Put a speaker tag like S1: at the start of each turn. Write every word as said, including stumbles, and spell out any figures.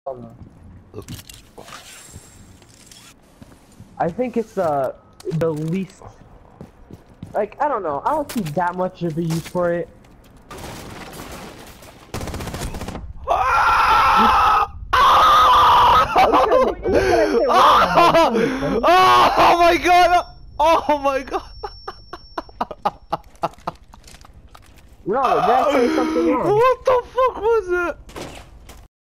S1: I think it's uh, the least. Like, I don't know. I don't see that much of a use for it.
S2: Oh my god! Oh my god!
S1: No, did I say something wrong?
S2: What the fuck was it?